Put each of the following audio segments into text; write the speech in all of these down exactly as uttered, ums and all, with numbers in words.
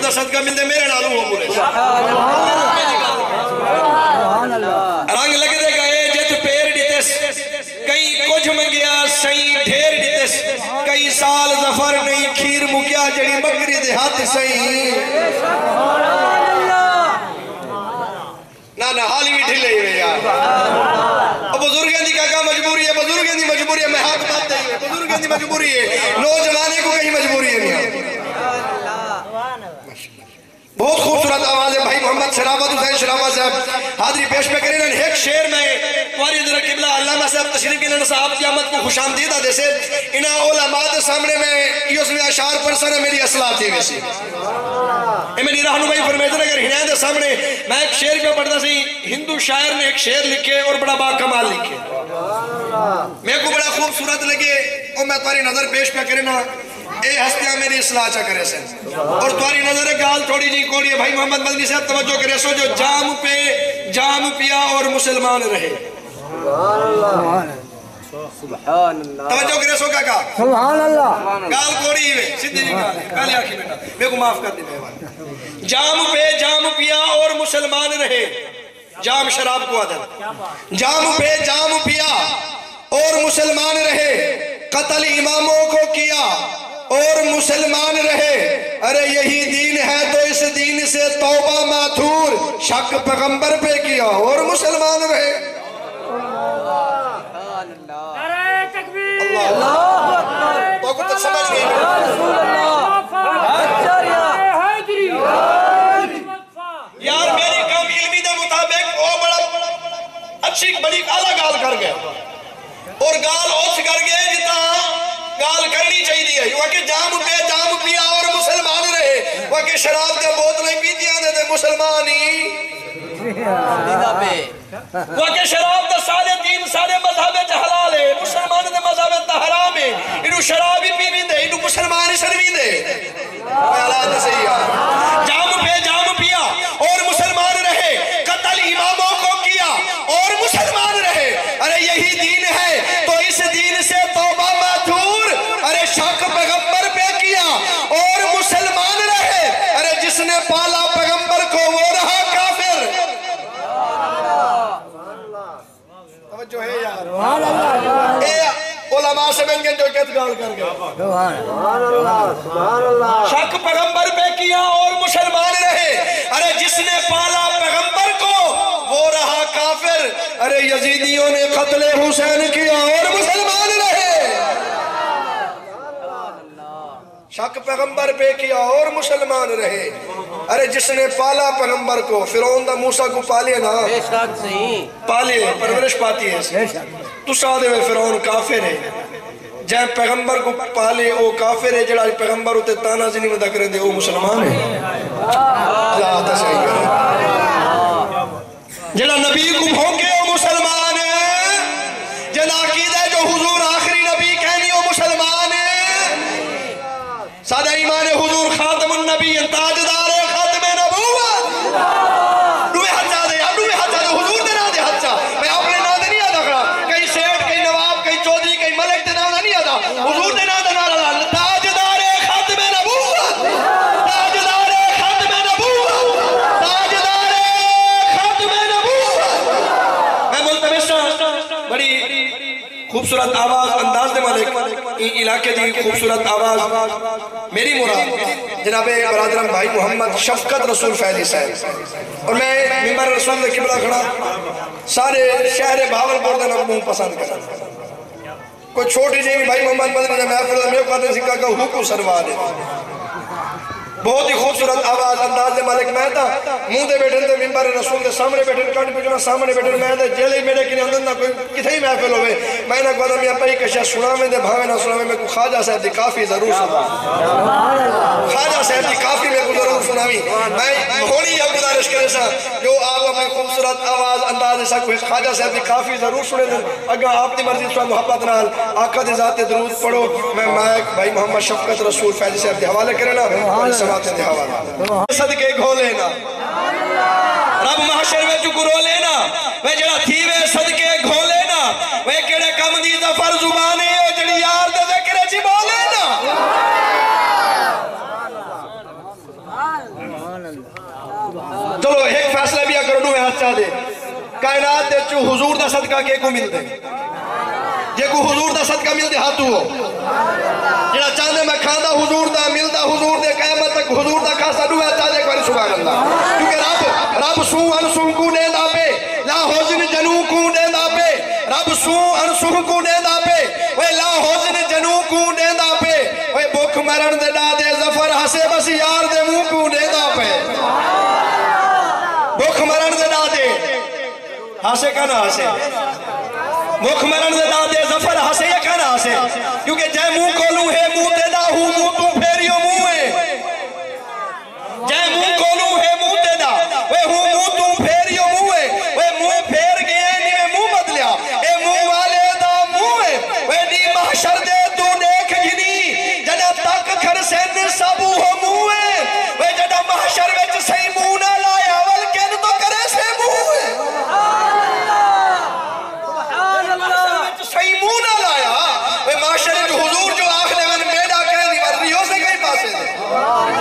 دا صدقہ ملدے میرے نالو ہو بولے رنگ لگ دے گئے جت پیر ڈیتس کئی کچھ منگیا سئی ڈھیر ڈیتس کئی سال ظفر نہیں کھیر مکیا جڑی بکری دے ہاتھ سئی نا نا حالی بھی ڈھلے ہوئے یار اب بزرگیں دی کہا مجبوری ہے بزرگیں دی مجبوری ہے میں ہاتھ بات دے ہوئے بزرگیں دی مجبوری ہے نوجوانے کو کہیں مجبوری ہے نہیں بہت خوبصورت آواز ہے بھائی محمد شرافت حسین شرافت صاحب حاضری پیش پہ کریں ایک شعر میں واری در قبلہ علامہ صاحب تشریف کے لئے صاحب قیامت کو خوش آمدیدہ دے سے انہا علماء دے سامنے میں یہ اس میں اشعار پر سر میری اصلاح تھی ویسی اے میری رہنمائی فرمیدن اگر ہنائیں دے سامنے میں ایک شعر پہ پڑھتا سی ہندو شاعر نے ایک شعر لکھے اور بڑا با کمال لکھے میں کو بڑا خوبصورت لگے اور میں تمہاری نظر پیش پہ کرنا اے ہستیاں میری اصلاح چا کرے سے اور تمہاری نظر گال تھوڑی جی کوڑی ہے بھائی محمد مدنی صاحب توجہ کرے سو جو جام پہ جام پیا اور مسلمان رہے سبحان اللہ توجہ کرے سو کا کہا سبحان اللہ گال کوڑی ہے سدھی جی گال ہے گالے آنکھی بیٹا میں کو معاف کر دی میں جام پہ جام پیا اور مسلمان رہے جام شراب کو عدد جام پہ جام پیا اور مسلمان رہے قتل اماموں کو کیا اور مسلمان رہے ارے یہی دین ہے تو اس دین سے توبہ ماتھور شک پیغمبر پہ کیا اور مسلمان رہے نعرہ تکبیر اللہ تو کچھ سمجھ نہیں یار میری کام علمی دے مطابق وہ بڑا اچھی بڑی اعلیٰ گال کر گئے اور گال اوچ کر گئے جتا گال کرنی چاہی دی ہے وہ کہ جام پہ جام پیا اور مسلمان رہے وہ کہ شراب دے بوتلیں پیتی آنے دے مسلمانی وہ کہ شراب دے سارے دین سارے مذہب حلال ہے مسلمان دے مذہب حرام ہے انہوں شرابی پی بھی دے انہوں مسلمانی سروی دے میں اللہ نے صحیح ہے جام پہ جام پیا اور مسلمان رہے قتل اماموں کو کیا اور مسلمان رہے ارے یہی دین ہے تو اس دین سے توبہ ماتھور ارے شک پیغمبر پہ کیا اور مسلمان رہے ارے جس نے پالا پیغمبر کو وہ رہا کافر توجہ ہے یار اے علماء سے بن گئے جو کہت گال کر گئے شک پیغمبر پہ کیا اور مسلمان رہے ارے جس نے پالا پیغمبر کو وہ رہا کافر ارے یزیدیوں نے قتل حسین کیا اور مسلمان رہے شک پیغمبر پہ کیا اور مسلمان رہے ارے جس نے پالا پیغمبر کو فرعون دا موسیٰ کو پالے نا پالے پرورش پاتی ہے تو سادے میں فرعون کافر ہے جہاں پیغمبر کو پالے او کافر ہے جڑا پیغمبر ہوتے تانا زنی میں دکھ رہے دے او مسلمان ہے اللہ تسعی کرے جڑا نبی کو بھونکے او مسلمان ہے جڑا عقیدہ جو حضور آخری نبی کہنی او مسلمان ہے سادہ ایمان حضور خاتم النبی تاجدار خاتم نبوت روے حجہ دے روے حجہ دے حضور دے نا دے حجہ میں اپنے نا دے نہیں آدھا کھڑا کئی سیٹ کئی نواب کئی چودری کئی ملک دے نا نہیں آدھا حضور دے نا دے نا تاجدار خاتم نبوت تاجدار خاتم نبوت تاجدار خاتم نبوت میں ملتمس بڑی خوبصورت آواز انداز دے مالک علاقے دی خوبصورت آواز میری مراد جناب برادرم بھائی محمد شفقت رسول فیضی صاحب اور میں ممبر رسول دے قبلہ کھڑا سارے شہر بھاولپور دے نقموں پسند کرا کوئی چھوٹی جیمی بھائی محمد مدنی نے محفل میں کہتے سکھا کہ حکم سروا دے بہت ہی خوبصورت آواز انداز دے مالک میں تھا منہ دے بیٹھن دے ممبر رسول دے سامنے بیٹھن کانٹ پہ جنا سامنے بیٹھن میں تھا جیلے میرے کی اندر نہ کوئی کتھے ہی محفل ہوئے میں نے کہا میں اپنی کشہ سنا میں دے بھاوے نہ سنا میں کو خواجہ صاحب دی کافی ضرور سنا خواجہ صاحب دی کافی میں کو ضرور سناوی میں ہونی یا گزارش کرے سا جو آپ اپنی خوبصورت آواز انداز ایسا کوئی خواجہ صاحب دی کافی ضرور سنے دیں اگر آپ دی مرضی سوا محبت نال آقا دی ذات درود پڑھو میں مائک بھائی محمد شفقت رسول فیضی صاحب دی حوالے کرنا سماعت دی حوالہ صدقے گھو لینا رب محشر میں چکو رو لینا میں جڑا تھی وے صدقے گھو لینا میں کڑے کم دی ظفر زبانے جڑی یار دے ذکر چی بولے نا کائنات دے چو حضور دا صدقہ کے کو مل دے جے کو حضور دا صدقہ مل دے ہاتھو ہو جڑا چاندے میں کھاندہ حضور دا ملدہ حضور دے قیامت تک حضور دا کھاسا ڈویا چاندے ایک باری سبحان اللہ کیونکہ رب رب سو انسو کو دے دا پہ لا حزن جنو کو دے دا پہ رب سو انسو کو دے دا پہ وے لا حزن جنو کو دے دا پہ وے بک مرن دے دا دے زفر ہسے بس یار دے مو کو دے دا پہ بک مرن دے دا دے ہسے کنا ہسے بک مرن دے دا دے زفر ہسے یا کنا ہسے کیونکہ جے مو کولو ہے مو دے دا ہوں مو تو پھیریو مو ہے جے مو کولو ہے مو دے دا وے ہوں مو تو پھیریو مو ہے وے مو پھیر گئے نیوے مو بدلیا اے مو والے دا مو ہے وے نی محشر دے تو دیکھ گنی جنہ تک کھر سین سبو ہو مو ہے وے جنہ محشر ویچ سی مو نہ لایا ولکن تو کرے سے مو ہے سی مو نہ لایا وے محشر جو حضور جو آخلے من میڈا کہنی ورنیوں سے کئی پاسے دے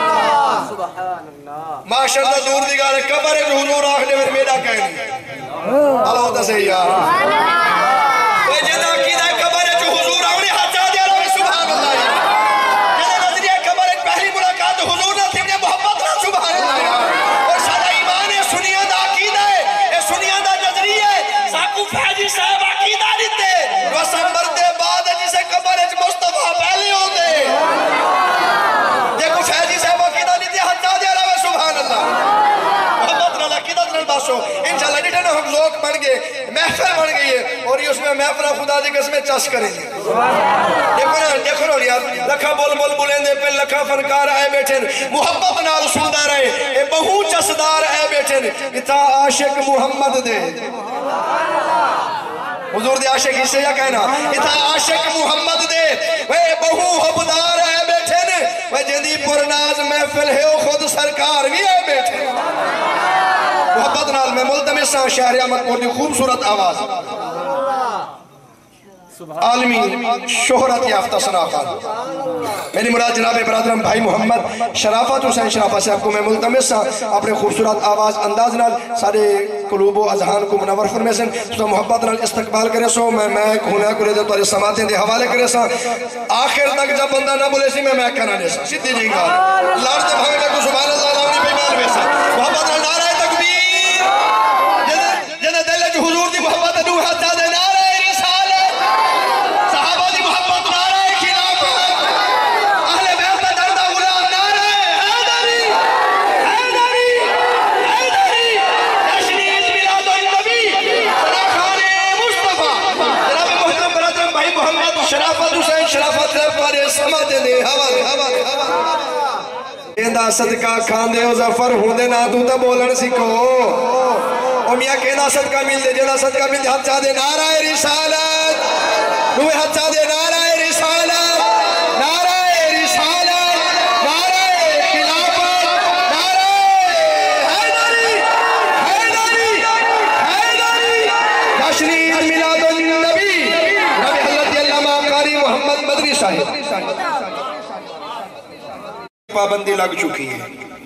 محشر دا دور دیگار قبر ہے جو حضور آخلے من میڈا کہنی اللہ ہوتا سے یار وے جنہ عقیدہ قبر ہے جو حضور آخلے حجا دیا رہا سبحان اللہ جنہ نظریہ قبر ہے پہلی ملاقات حضور نہ تھی محبت نہ سبحان اللہ اور سادہ ایمان ہے سنیہ دا عقیدہ ہے اے سنیہ دا نظریہ ہے ساکو فیضی صاحب عقیدہ دیتے وسمبر دے بعد جسے قبر ہے مصطفیٰ پہلے ہوتے دیکھو فیضی صاحب عقیدہ دیتے حجا دیا رہا سبحان اللہ محبت نہ عقیدہ نہ باسو انشاءاللہ ڈیٹے نا ہم لوگ بن گئے محفل بن گئی ہے اور یہ اس میں محفل خدا دی قسمیں چس کریں گے دیکھو نا دیکھو نا یار لکھا بول بول بولیں دے پہ لکھا فنکار آئے بیٹھیں محبت نال سندہ رہے اے بہو چسدار آئے بیٹھیں اتھا عاشق محمد دے حضور دے عاشق اس سے یا کہنا اتھا عاشق محمد دے وے بہو حبدار آئے بیٹھیں وے جندی پرناز محفل ہے خود سرکار بھی آئے بیٹھیں محبت نال میں ملتمساں شہر احمد پور دی خوبصورت آواز عالمی شہرت یافتہ صنافات میری مراد جناب برادرم بھائی محمد شرافت حسین شرافت صاحب کو میں ملتمس اپنے خوبصورت آواز انداز نال سارے قلوب و اذہان کو منور فرمے سن تو محبت نال استقبال کرے سو میں میں ہونا کرے دے تو سماعتیں دے حوالے کرے سا آخر تک جب بندہ نہ بولے سی میں میں کہنا دے سا سیدھی جی گا لاش دے بھاگے کو سبحان اللہ لاؤنی بیمان بے سا محبت نال نعرہ تکبیر جنہ دل جو حضور دی محبت دو حتا دے نعرہ شرافت حسین شرافت پارے سمجھ دے حوالے حوالے کہندہ صدقہ کھاندے و ظفر ہوندے نا تو تا بولن سکھو او میاں کہندہ صدقہ مل دے جنہ صدقہ مل دے ہاتھ چاہ دے نعرہ رسالت روئے ہاتھ چاہ دے نعرہ رسالت نعرہ رسالت نعرہ خلافت نعرہ حیدری حیدری حیدری جشن میلاد النبی نبی حضرت علامہ قاری محمد مدری صاحب پابندی لگ چکی ہے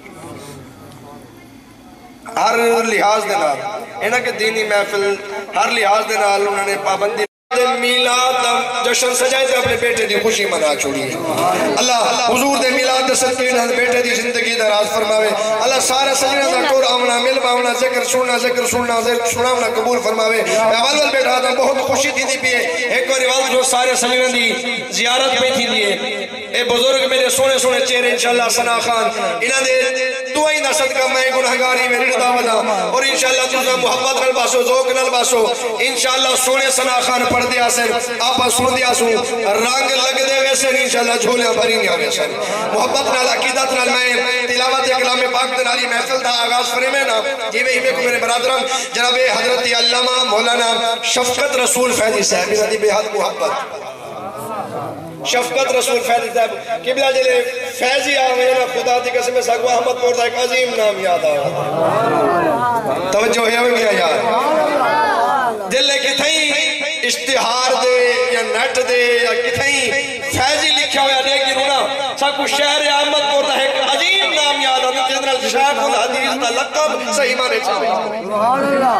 ہر لحاظ دے نال انہاں کے دینی محفل ہر لحاظ دے نال انہوں نے پابندی میلاد جشن سجائے تھے اپنے بیٹے دی خوشی منا چھوڑی ہے اللہ حضور دے میلاد دے صدقے نال بیٹے دی زندگی دراز فرماوے اللہ سارے سجنہ دا کور آمنا مل باونا ذکر سننا ذکر سننا ذکر سننا قبول فرماوے اول ول بیٹھا تھا بہت خوشی تھی دی پیے ایک اور اول جو سارے سجنہ دی زیارت پہ تھی دیئے اے بزرگ میرے سونے سونے چہرے انشاءاللہ ثنا خان انہاں دے دعائیں دا صدقہ میں گناہگاری میں رڑ داودا اور انشاءاللہ تجھا محبت نال باسو ذوق نال باسو انشاءاللہ سونے ثنا خان پڑھ دیا سن آپا سن دیا سن رنگ لگ دے ویسے انشاءاللہ جھولیاں بھری نہیں آگے سن محبت نال عقیدت نال میں تلاوت کلام پاک دنالی محفل دا آغاز فرمے نا یہ میں کو میرے برادرم جناب حضرت علامہ مولانا شفقت رسول فیضی صاحب انہاں دی بے حد محبت شفقت رسول فیضی صاحب قبلہ جلے فیضی آوے نا خدا دی قسم ساکو احمد پور دا ایک عظیم نام یاد آوے توجہ ہے ہوئی میاں یار دل لے کتھائیں اشتہار دے یا نیٹ دے یا کتھائیں فیضی لکھا ہویا دے گی رونا ساکو شہر احمد پور دا ایک عظیم نام یاد آوے جنرل شیخ الحدیث دا لقب صحیح مانے چاہے سبحان اللہ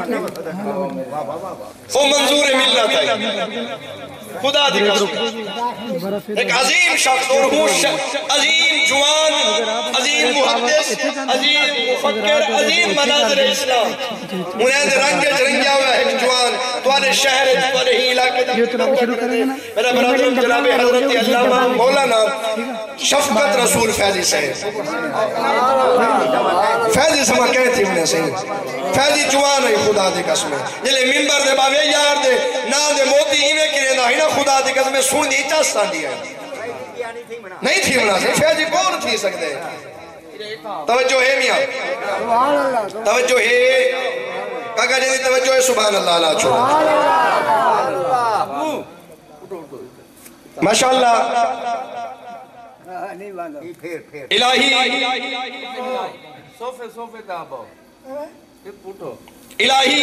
وہ منظور ملت ہے خدا دی قسم ایک عظیم شخص اور ہوں عظیم جوان عظیم محدث عظیم مفکر عظیم مناظر اسلام انہیں دے رنگ جرنگیا ہوا ایک جوان توارے شہر توارے ہی علاقے دا میرا برادر جناب حضرت علامہ مولانا شفقت رسول فیضی صاحب فیضی سما کہتے انہیں صحیح فیضی جوان ہے خدا دی قسم جلے ممبر دے باوے یار دے نا دے موتی ہیوے کرے دا ہی نا خدا دی قسم سن دی چاستان دیا نہیں تھی منا سے فیضی کون تھی سکتے توجہ ہے میاں توجہ ہے کاکا جنی توجہ ہے سبحان اللہ اللہ چھوڑا ماشاءاللہ الہی صوفے صوفے دابو الہی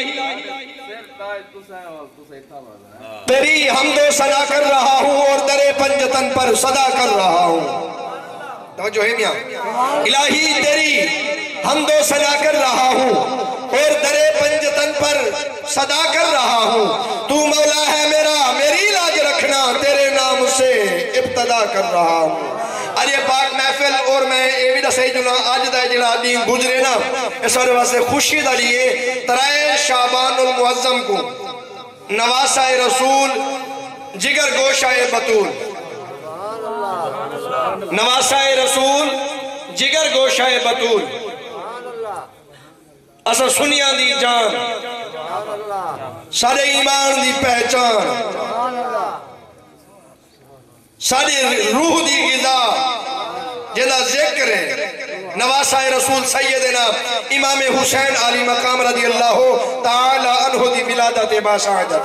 تیری حمد و ثنا کر رہا ہوں اور در پنجتن پر صدا کر رہا ہوں توجہ ہے میاں الہی تیری حمد و ثنا کر رہا ہوں اور در پنجتن پر صدا کر رہا ہوں تو مولا ہے میرا میری لاج رکھنا تیرے نام سے ابتدا کر رہا ہوں آج یہ پاک محفل اور میں یہ بھی دسائی جنا آج دا جنا دین گزرے نا اس وقت واسے خوشی دا لیے ترائے شعبان المعظم کو نواسہ رسول جگر گوشہ بطول نواسہ رسول جگر گوشہ بطول اسا سنیاں دی جان سارے ایمان دی پہچان ساری روح دی غذا جدا ذکر ہے نواسہ رسول سیدنا امام حسین علی مقام رضی اللہ تعالی عنہ دی ولادت باسعادت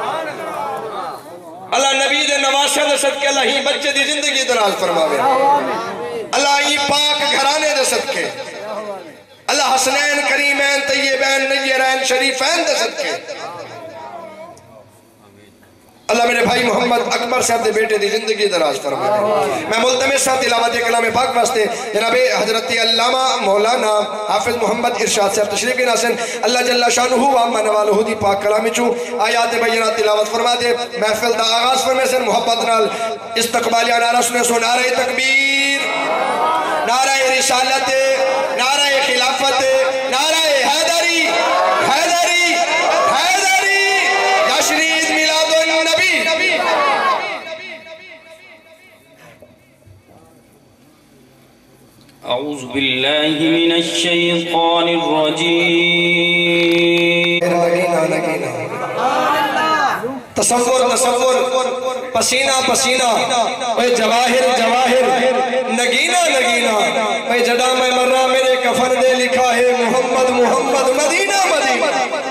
اللہ نبی دے نواسہ دے صدقے اللہ ہی بچے دی زندگی دراز فرماوے اللہ ہی پاک گھرانے دے صدقے اللہ حسنین کریمین طیبین نیرین شریفین دے صدقے اللہ میرے بھائی محمد اکبر صاحب دے بیٹے دی زندگی دراز فرمائے میں ملتمس صاحب تلاوت کلام پاک واسطے جناب حضرت علامہ مولانا حافظ محمد ارشاد صاحب تشریف کے ناصر اللہ جل شانہ و اما نوالہ دی پاک کلامی چوں آیات بینات تلاوت فرما دے محفل دا آغاز فرمے سے محبت نال استقبالیہ نعرہ سنے سو نعرہ تکبیر نعرہ رسالت نعرہ خلافت نعرہ حیدری حیدری حیدری جشنید میلاد النبی اعوذ باللہ من الشیطان الرجیم نگینہ نگینہ تصور تصور پسینہ پسینہ اے جواہر جواہر نگینہ نگینہ اے جڑا میں مرہ میرے کفن دے لکھا ہے محمد محمد مدینہ مدینہ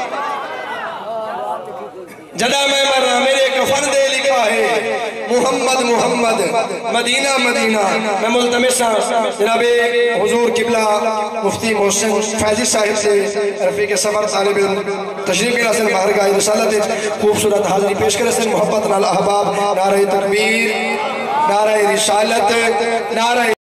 جڑا میں مرہ میرے کفن دے لکھا ہے محمد محمد مدینہ مدینہ میں ملتمسہ جناب حضور قبلہ مفتی محسن فیضی صاحب سے رفیق سفر طالب تشریف کے ناصر بارگاہ رسالت خوبصورت حاضری پیش کرے سے محبت نال احباب نعرہ تکبیر نعرہ رسالت نعرہ